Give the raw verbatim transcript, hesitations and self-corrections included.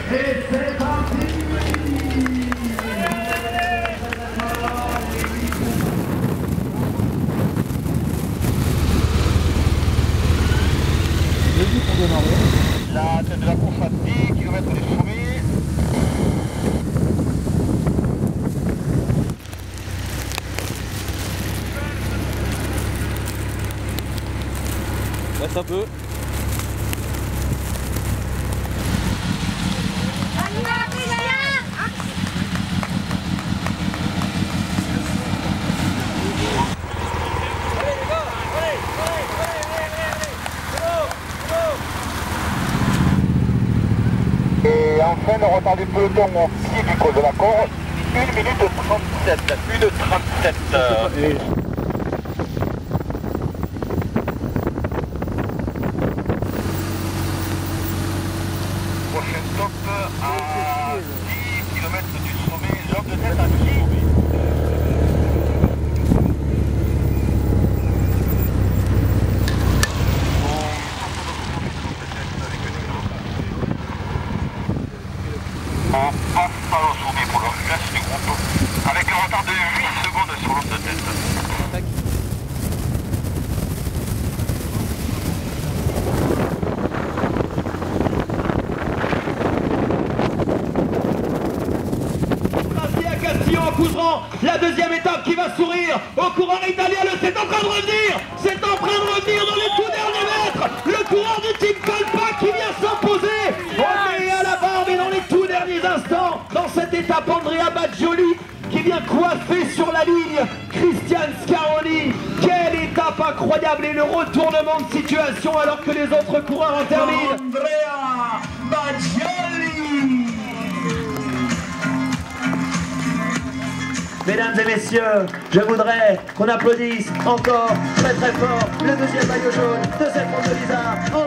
Et c'est parti. La tête de la course à dix kilomètres du sommet. Reste un peu. Et enfin le retard du peloton au pied du col de la Corde, une minute trente-sept. une trente-sept. Prochain stop à dix kilomètres du sommet, l'homme de tête à dix. On passe pas au sommet pour le reste du groupe, avec un retard de huit secondes sur l'homme de tête. En couvrant la deuxième étape qui va sourire au coureur italien, c'est en train de revenir, c'est en train de revenir dans les tout derniers mètres, le coureur du team Colpa qui vient s'imposer, on est à la barre mais dans les tout derniers instants, dans cette étape Andrea Baggioli qui vient coiffer sur la ligne Christian Scaroni. Quelle étape incroyable et le retournement de situation alors que les autres coureurs en terminent. Andrea Baggioli. Mesdames et messieurs, je voudrais qu'on applaudisse encore très très fort le deuxième maillot jaune de cette Monte Lisa.